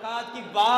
خاص کی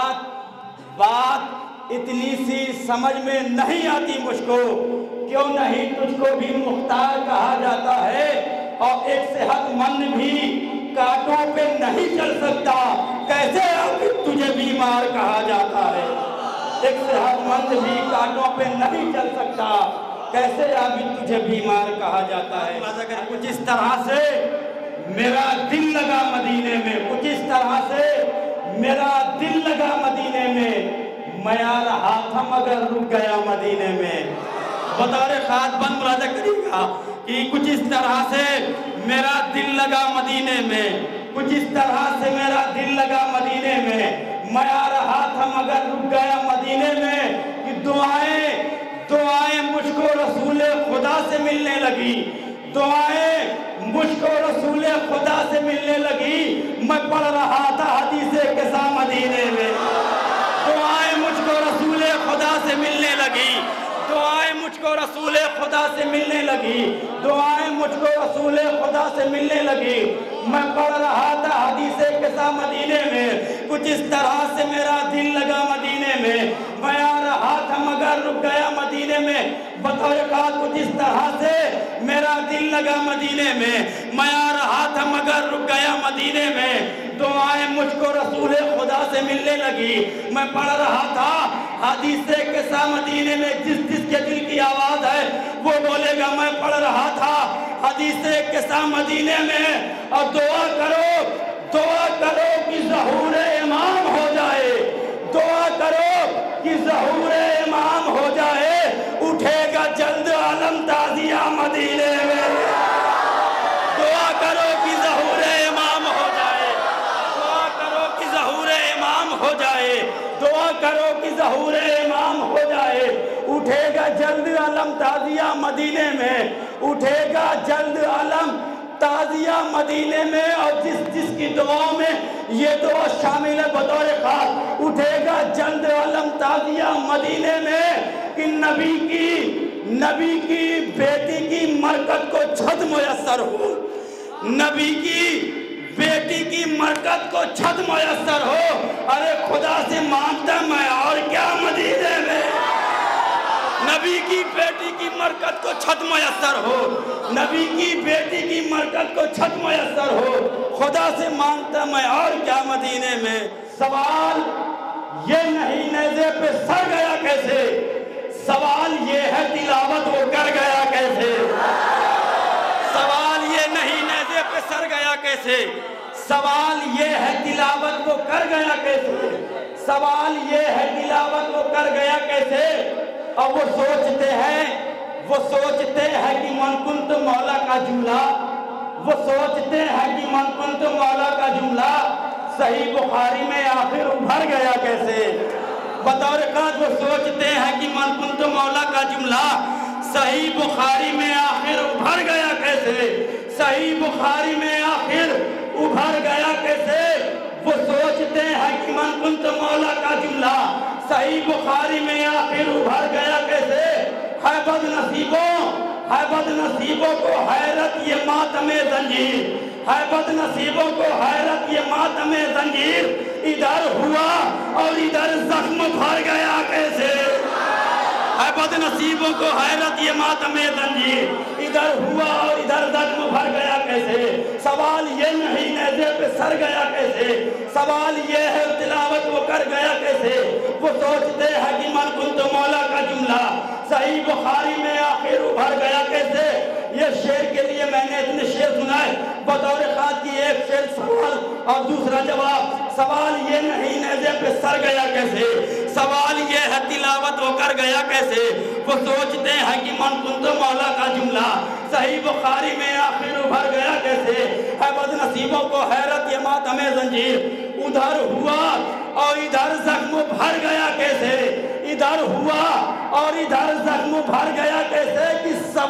بات اتنی سی سمجھ میں نہیں آتی مجھ کو، کیوں نہیں تجھ کو بھی مختار کہا جاتا ہے، اور ایک صحت مند بھی کانٹوں پہ نہیں چل سکتا، کیسے آخر تجھے بیمار کہا جاتا ہے؟ ایک صحت مند بھی کانٹوں پہ نہیں چل سکتا، کیسے آخر تجھے بیمار کہا جاتا ہے؟ کچھ اس طرح سے میرا دل لگا مدینے میں، کچھ اس طرح سے میرا دل لگا مدینے میں، میں آ رہا تھا مگر رک گیا مدینے میں۔ بطور خاص بند ملاحظہ کرے گا کہ کچھ اس طرح سے میرا دل لگا مدینے میں، کچھ اس طرح سے میرا دل لگا مدینے میں، میں آ رہا تھا مگر رک گیا مدینے میں، کہ دعائیں مجھ کو رسول خدا سے ملنے لگی، دعائیں مجھ کو رسول خدا سے ملنے لگی، میں پڑھ رہا تھا حدیث قصہ مدینے میں، دعائیں مجھ کو رسول خدا سے ملنے لگی، دعائیں مجھ کو رسول خدا سے ملنے لگی، دعائیں مجھ کو رسول خدا سے ملنے لگی، میں پڑھ رہا تھا حدیث قصہ مدینے میں، کچھ اس طرح سے میرا دل لگا مدینے میں، میں آ رہا تھا مگر رک گیا مدینے میں۔ بطور خاص کچھ اس طرح سے میرا دل لگا مدینے میں، میں آ رہا تھا مگر رک گیا مدینے میں، دعائیں مجھ کو رسول خدا سے ملنے لگی، میں پڑھ رہا تھا حدیث قصہ مدینے میں۔ جس کے دل کی آواز ہے وہ بولے گا میں پڑھ رہا تھا حدیث قصہ مدینے میں، اور دعا کرو کہ ظہور امام ہو جائے، دعا کرو کہ ظہور امام ہو جائے، اٹھے گا جلد علم تازیہ مدینے میں، دعا کرو کہ ظہور امام ہو جائے، دعا کرو کہ ظہور امام ہو جائے، دعا کرو کہ ظہور امام ہو جائے، اٹھے گا جلد علم تازیہ مدینے میں، اٹھے گا جلد علم تازیہ مدینے میں۔ اور جس کی دعاؤں میں یہ دعا شامل ہے بطور خاص، اٹھے گا جلد علم تازیہ مدینے میں، کہ نبی کی بیٹی کی مرکت کو چھت میسر ہو، نبی کی بیٹی کی مرکت کو چھت میسر ہو، ارے خدا سے مانگتا میں اور کیا مدینے میں، نبی کی بیٹی کی مرکت کو چھت میسر ہو، نبی کی بیٹی کی مرکت کو چھت میسر ہو، خدا سے مانگتا میں اور کیا مدینے میں۔ سوال یہ نہیں نیزے پہ سر گیا کیسے، سوال یہ ہے تلاوت وہ کر گیا کیسے، سوال یہ نہیں نیزے پہ سر گیا کیسے، سوال یہ ہے تلاوت وہ کر گیا کیسے، سوال یہ ہے تلاوت وہ کر گیا کیسے۔ اور وہ سوچتے ہیں کہ من کنت مولا کا جملہ، وہ سوچتے ہیں کہ من کنت مولا کا جملہ صحیح بخاری میں آخر ابھر گیا کیسے۔ بطور خاص وہ سوچتے ہیں کہ من کنت مولا کا جملہ صحیح بخاری میں آخر ابھر گیا کیسے، صحیح بخاری میں آخر ابھر گیا کیسے۔ وہ سوچتے ہیں کہ من کنت مولا کا جملہ صحیح بخاری میں آخر ابھر گیا کیسے۔ ہے بد نصیبوں کو حیرت یہ ماتم زنجیر، ہے بد نصیبوں کو حیرت یہ ماتم زنجیر، ادھر ہوا اور ادھر زخم بھر گیا کیسے۔ ہے بد نصیبوں کو حیرت یہ ماتم زنجیر، ادھر ہوا اور ادھر زخم بھر گیا کیسے۔ سوال یہ نہیں نیزے پہ سر گیا کیسے، سوال یہ ہے تلاوت وہ کر گیا کیسے۔ وہ سوچتے ہیں کہ من کنت مولا کا جملہ صحیح بخاری میں آخر ابھر گیا کیسے۔ یہ شعر کے لیے میں نے اتنے شعر سنائے، بطور خاص کی ایک شعر سوال اور دوسرا جواب۔ سوال یہ نہیں نیزے پہ سر گیا کیسے، سوال یہ ہے تلاوت وہ کر گیا کیسے۔ وہ سوچتے ہیں کہ من کنت مولا کا جملہ صحیح بخاری میں آخر ابھر گیا کیسے۔ ہے بد نصیبوں کو حیرت یہ ماتم زنجیر، ادھر ہوا اور ادھر زخم بھر گیا کیسے، ادھر ہوا اور ادھر زخم بھر گیا کیسے۔ کہ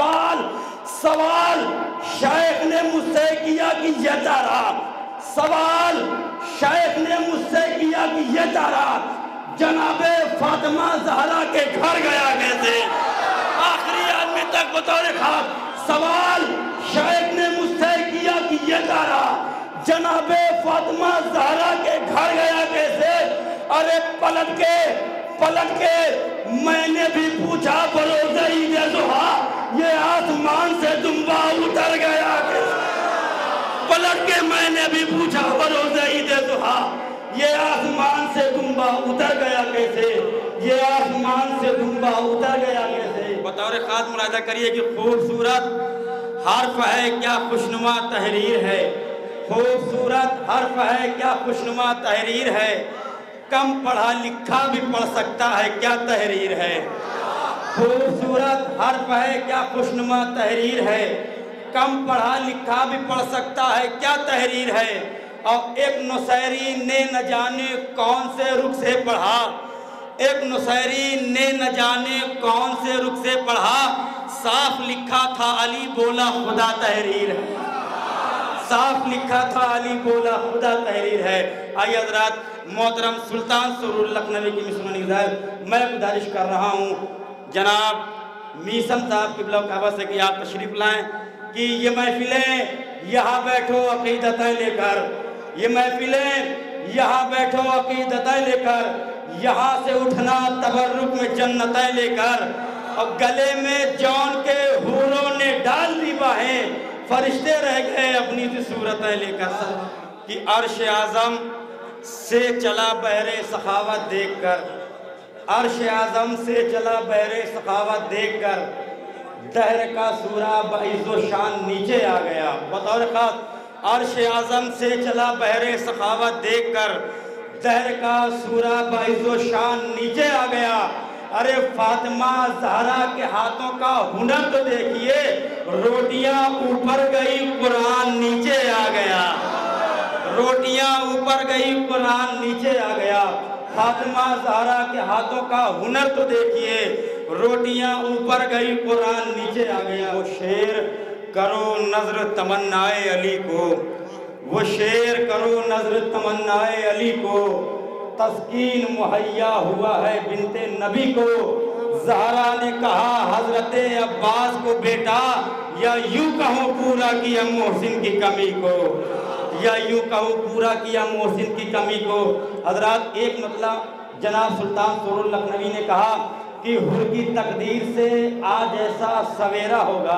سوال شیخ نے مجھ سے کیا کہ یہ تارا، سوال شیخ نے مجھ سے کیا کہ یہ تارا جناب فاطمہ زہرا کے گھر گیا کیسے۔ آخری آدمی تک بطور خاص سوال شیخ نے مجھ سے کیا کہ یہ تارا جناب فاطمہ زہرا کے گھر گیا کیسے۔ ارے پلٹ کے میں نے بھی پوچھا بروز عید ضحیٰ یہ آسمان سے دمبا اتر گیا کیسے؟ پلٹ کے میں نے بھی پوچھا بروز عید ضحیٰ یہ آسمان سے دمبا اتر گیا کیسے؟ یہ آسمان سے دمبا اتر گیا کیسے؟ بطور خاص ملاحظہ کریے کہ خوبصورت حرف ہے کیا خوشنما تحریر ہے، خوبصورت حرف ہے کیا خوشنما تحریر ہے، کم پڑھا لکھا بھی پڑھ سکتا ہے کیا تحریر ہے، خوبصورت حرف ہے کیا خوشنما تحریر ہے، کم پڑھا لکھا بھی پڑھ سکتا ہے کیا تحریر ہے، اور ایک نصیری نے نہ جانے کون سے رخ سے پڑھا، ایک نصیری نے نہ جانے کون سے رخ سے پڑھا، صاف لکھا تھا علی بولا خدا تحریر ہے، صاف لکھا تھا علی بولا خدا تحریر ہے۔ آئیے حضرات، محترم سلطان سرور لکھنوی کی مسلمان نظر میں گزارش کر رہا ہوں جناب میسم صاحب قبلہ کعبہ سے کہ آپ تشریف لائیں کہ یہ محفلیں یہاں بیٹھو عقیدتیں لے کر، یہ محفلیں یہاں بیٹھو عقیدتیں لے کر، یہاں سے اٹھنا تبرک میں جنتیں لے کر، اور گلے میں جون کے حوروں نے ڈال دی باہیں، فرشتے رہ گئے اپنی سی صورتیں لے کر، کہ عرش اعظم سے چلا بحر سخاوت دیکھ کر، عرش اعظم سے چلا بحر سخاوت دیکھ کر، دہر کا سورہ بعز و شان نیچے آ گیا۔ بطور خاص عرش اعظم سے چلا بحر سخاوت دیکھ کر، دہر کا سورہ بعز و شان نیچے آ گیا۔ ارے فاطمہ زہرا کے ہاتھوں کا ہنر تو دیکھیے، روٹیاں اوپر گئی قرآن نیچے آ گیا، روٹیاں اوپر گئی قرآن نیچے آ گیا۔ فاطمہ زہرا کے ہاتھوں کا ہنر تو دیکھیے، روٹیاں اوپر گئی قرآن نیچے آ گیا۔ وہ شیر کرو نظر تمنائے علی کو، وہ شیر کرو نظر تمنائے علی کو، تسکین مہیا ہوا ہے بنت نبی کو۔ زہرا نے کہا حضرت عباس کو بیٹا، یا یوں کہوں پورا کیا محسن کی کمی کو، یا یوں کہوں پورا کیا محسن کی کمی کو۔ حضرات ایک مطلب جناب سلطان سرور لکھنوی نے کہا کہ حر کی تقدیر سے آج ایسا سویرا ہوگا،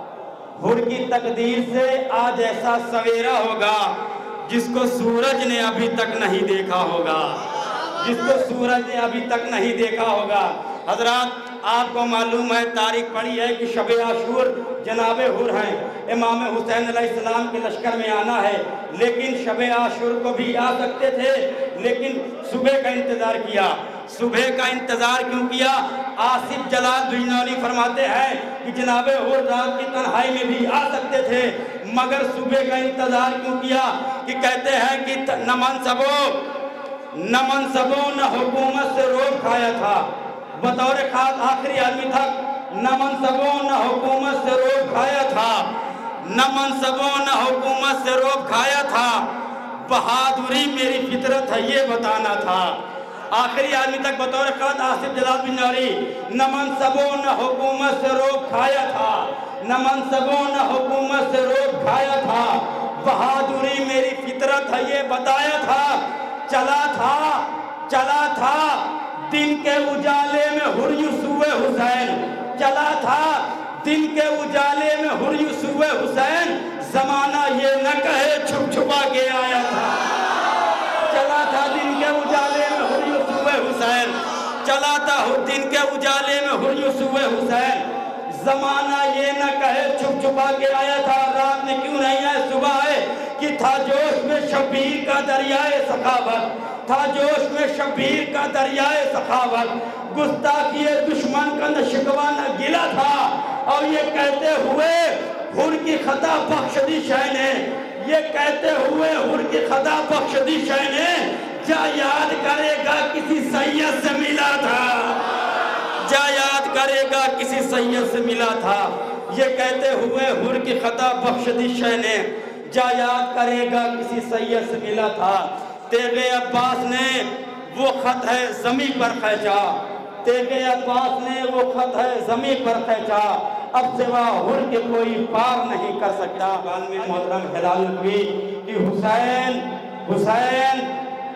حر کی تقدیر سے آج ایسا سویرا ہوگا جس کو سورج نے ابھی تک نہیں دیکھا ہوگا، جس کو سورج نے ابھی تک نہیں دیکھا ہوگا۔ حضرات آپ کو معلوم ہے، تاریخ پڑھی ہے کہ شب عاشور جناب حر ہیں، امام حسین علیہ السلام کے لشکر میں آنا ہے، لیکن شب عاشور کو بھی آ سکتے تھے، لیکن صبح کا انتظار کیا۔ صبح کا انتظار کیوں کیا؟ آصف جلال بجنوری فرماتے ہیں کہ جناب حر رات کی تنہائی میں بھی آ سکتے تھے، مگر صبح کا انتظار کیوں کیا؟ کہ کہتے ہیں کہ نہ منصبوں نہ حکومت سے روب کھایا تھا، بطور خاص آخری آدمی تک، نہ منصبوں نہ حکومت سے روب کھایا تھا، نہ منصبوں نہ حکومت سے روب کھایا تھا، بہادری میری فطرت ہے یہ بتانا تھا۔ آخری آدمی تک بطور خاص آصف جلال بجنوری، نہ منصبوں نہ حکومت سے روب کھایا تھا، نہ منصبوں نہ حکومت سے روب کھایا تھا، بہادری میری فطرت ہے یہ بتایا تھا۔ چلا تھا دن کے اجالے میں حر یوسف حسین، چلا تھا دن کے اجالے میں حر یوسف حسین، زمانہ یہ نہ کہے چھپ چھپا کے آیا تھا۔ چلا تھا دن کے اجالے میں حر یوسف حسین، چلا تھا دن کے اجالے میں حر یوسف حسین، زمانہ یہ نہ کہے چھپ چھپا کے آیا تھا۔ رات میں کیوں نہیں آئے صبح آئے، کہ تھا جوش میں شبیر کا دریائے سخاوت، تھا جوش میں شبیر کا دریائے سخاوت، گستاخی دشمن کا نہ شکوہ نہ گلہ تھا، اور یہ کہتے ہوئے حر کی خطا بخش دی شہ نے، یہ کہتے ہوئے حر کی خطا بخش دی شہ نے، جا یاد کرے گا کسی سید سے ملا تھا، جا یاد کرے گا کسی سید سے ملا تھا، یہ کہتے ہوئے حر کی خطا بخش دی شہ نے، جا یاد کرے گا کسی سید سے ملا تھا۔ تیغ عباس نے وہ خط ہے زمین پر کھینچا، تیغ عباس نے وہ خط ہے زمین پر کھینچا، اب سوا حر کے کوئی پار نہیں کر سکتا۔ محترم ہلال نقوی کہ حسین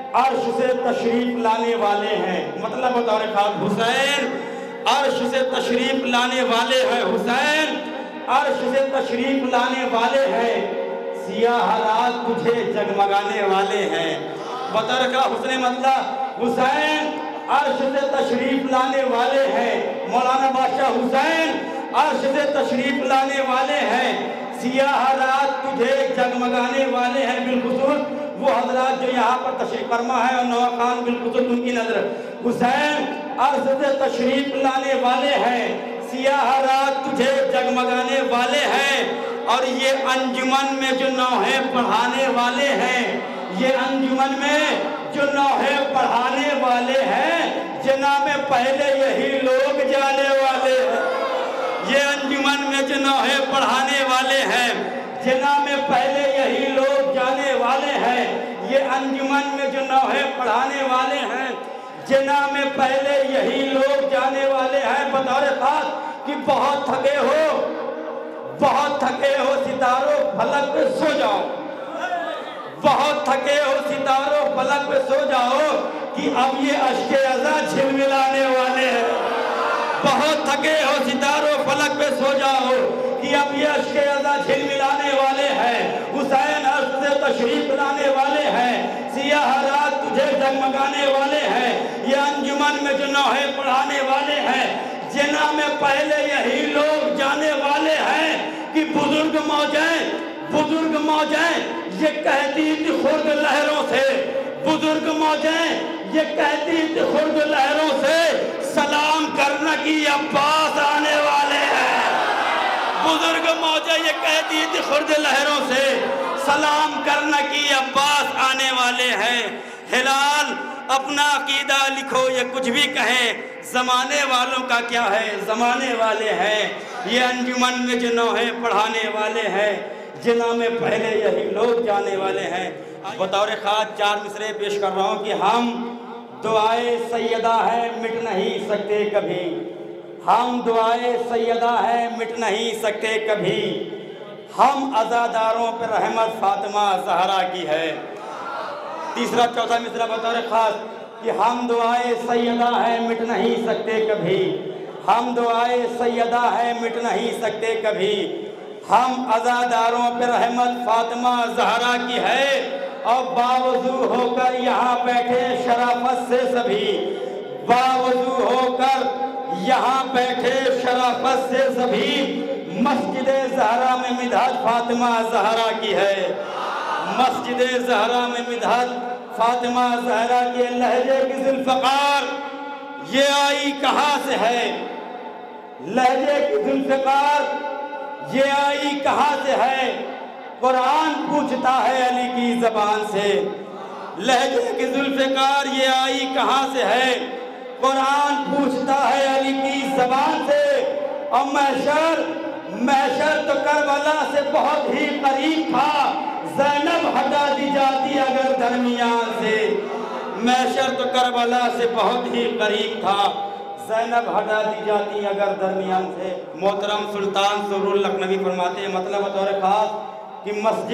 عرش سے تشریف لانے والے ہیں، مطلب بطور خاص حسین عرش سے تشریف لانے والے ہیں، حسین عرش سے تشریف لانے والے ہیں، سیاہ رات تجھے جگمگانے والے ہیں، بطور خاص حسین مطلب حسین عرش سے تشریف لانے والے ہیں، مولانا بادشاہ حسین عرش سے تشریف لانے والے ہیں، سیاہ رات تجھے جگمگانے والے ہیں، بالخصوص وہ حضرات جو یہاں پر تشریف فرما ہے اور نوا خان بالخصوص ان کی نظر، حسین عرش سے تشریف لانے والے ہیں، سیاہ رات تجھے جگمگانے والے ہیں، اور یہ انجمن میں جو نوحے پڑھانے والے ہیں، یہ انجمن میں جو نوحے پڑھانے والے ہیں، جناب پہلے یہی لوگ جانے والے ہیں، یہ انجمن میں جو نوحے پڑھانے والے ہیں، جناب پہلے یہی لوگ جانے والے ہیں، یہ انجمن میں جو نوحے پڑھانے والے ہیں، جناب پہلے یہی لوگ جانے والے ہیں، بطور خاص کہ بہت تھکے ہو ستاروں فلک پہ سو جاؤ، بہت تھکے ہو ستاروں فلک پہ سو جاؤ کہ اب یہ اشک ازاں جھلملانے والے ہیں، بہت تھکے ہو ستاروں فلک پہ سو جاؤ کہ اب یہ اشک ازاں جھلملانے والے ہیں، حسین عرش سے تشریف لانے والے ہیں، سیاہ رات تجھے جگمگانے والے ہیں، یہ انجمن میں جو نوحے پڑھانے والے ہیں، جناح میں پہلے یہی لوگ جانے والے ہیں کہ بزرگ موجیں یہ کہتی تھی خرد لہروں سے، بزرگ موجیں یہ کہتی تھی خرد لہروں سے، سلام کرنا کی عباس آنے والے ہیں، بزرگ موجیں یہ کہتی تھی خرد لہروں سے، سلام کرنا کی عباس آنے والے ہیں، ہلال اپنا عقیدہ لکھو یہ کچھ بھی کہیں، زمانے والوں کا کیا ہے، زمانے والے ہیں، یہ انجمن میں جو نوحے پڑھانے والے ہیں، جناح میں پہلے یہی لوگ جانے والے ہیں۔ بطور خاص 4 مصرے پیش کر رہا ہوں کہ ہم دعائے سیدہ ہے مٹ نہیں سکتے کبھی، ہم دعائے سیدہ ہے مٹ نہیں سکتے کبھی، ہم عزاداروں پر رحمت فاطمہ زہرا کی ہے۔ تیسرا چوتھا مصرع بطور خاص کہ ہم دعائے سیدہ ہے مٹ نہیں سکتے کبھی، ہم دعائے سیدہ ہے مٹ نہیں سکتے کبھی، ہم عزاداروں پر رحمت فاطمہ زہرا کی ہے، اور باوضو ہو کر یہاں بیٹھے شرافت سے سبھی، باوضو ہو کر یہاں بیٹھے شرافت سے سبھی، مسجد زہرا میں مدحت فاطمہ زہرا کی ہے، مسجد زہرا میں مدحت فاطمہ زہرا کے لہجے کی ذوالفقار یہ آئی کہاں سے ہے، لہجے کی ذوالفقار یہ آئی کہاں سے ہے، قرآن پوچھتا ہے علی کی زبان سے، لہجے کی ذوالفقار یہ آئی کہاں سے ہے، قرآن پوچھتا ہے علی کی زبان سے، اور محشر تو کربلا سے بہت ہی قریب تھا، زینب ہٹا دی جاتی اگر درمیان سے، محشر تو کربلا سے بہت ہی قریب تھا، زینب ہٹا دی جاتی اگر درمیان سے۔ محترم سلطان سرور لکھنوی فرماتے ہیں مطلب بطور خاص کہ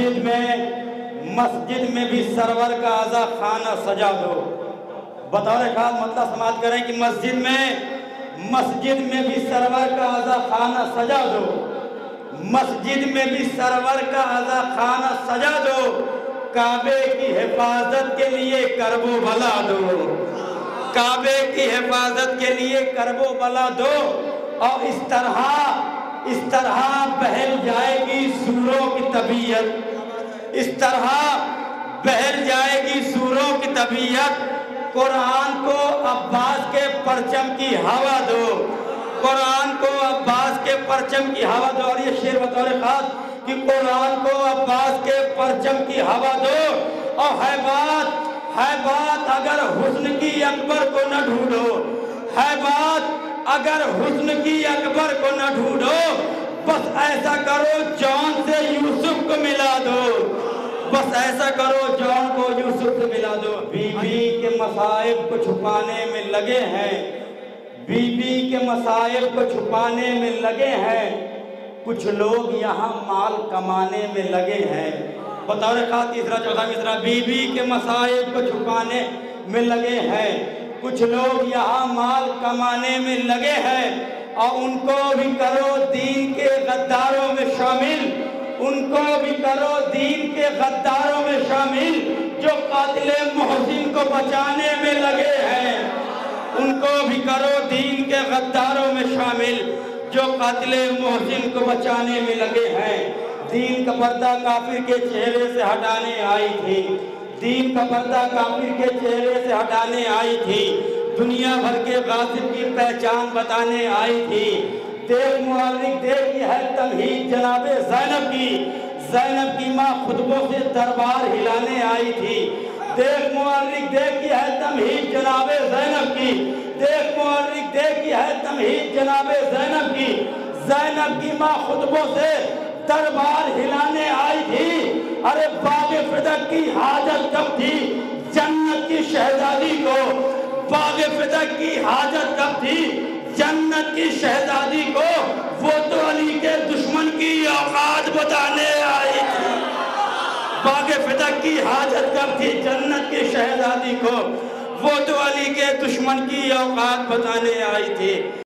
مسجد میں بھی سرور کا اعضا خانہ سجا دو، بطور خاص مطلب سماعت کریں کہ مسجد میں بھی سرور کا اعضا خانہ سجا دو، مسجد میں بھی سرور کا اعضا خانہ سجا دو، کعبے کی حفاظت کے لیے کرب و بلا دو، کعبے کی حفاظت کے لیے کرب و بلا دو، اور اس طرح بہل جائے گی سوروں کی طبیعت، اس طرح بہل جائے گی سوروں کی طبیعت، قرآن کو عباس کے پرچم کی ہوا دو، قرآن کو عباس کے پرچم کی ہوا دو، اور یہ شعر بطور خاص کہ قرآن کو عباس کے پرچم کی ہوا دو، اور ہے بات اگر حسن کی اکبر کو نہ ڈھونڈو، ہے بات اگر حسن کی اکبر کو نہ ڈھونڈو، بس ایسا کرو جان سے یوسف کو ملا دو، بس ایسا کرو جان کو یوسف سے ملا دو۔ بی بی کے مصائب کو چھپانے میں لگے ہیں، بی بی کے مصائب کو چھپانے میں لگے ہیں، کچھ لوگ یہاں مال کمانے میں لگے ہیں، بطور خاص تیسرا چوتھا مصرع بیوی کے مصائب کو چھپانے میں لگے ہیں، کچھ لوگ یہاں مال کمانے میں لگے ہیں، اور ان کو بھی کرو دین کے غداروں میں شامل، ان کو بھی کرو دین کے غداروں میں شامل جو قاتل محسن کو بچانے میں لگے ہیں، ان کو بھی کرو دین کے غداروں میں شامل جو قاتل محسن کو بچانے میں لگے ہیں۔ دین کا پردہ کافر کے چہرے سے ہٹانے آئی تھی، دین کا پردہ کافر کے چہرے سے ہٹانے آئی تھی، دنیا بھر کے غاصب کی پہچان بتانے آئی تھی۔ دیکھ مورخ دیکھ یہ ہے تمہید جناب زینب کی، زینب کی ماں خطبوں سے دربار ہلانے آئی تھی۔ دیکھ مورخ دیکھ یہ ہے تمہید جناب زینب کی، دیکھ مورخ دیکھ یہ ہے تمہید جناب زینب کی، زینب کی ماں خطبوں سے دربار ہلانے آئی تھی۔ ارے باغ فدق کی حاجت کب تھی جنت کی شہزادی کو، باغ فدق کی حاجت کب تھی جنت کی شہزادی کو، وہ تو علی کے دشمن کی اوقات بتانے آئی تھی۔ باغ فدق کی حاجت کب تھی جنت کی شہزادی کو، وہ تو علی کے دشمن کی اوقات بتانے آئی تھی۔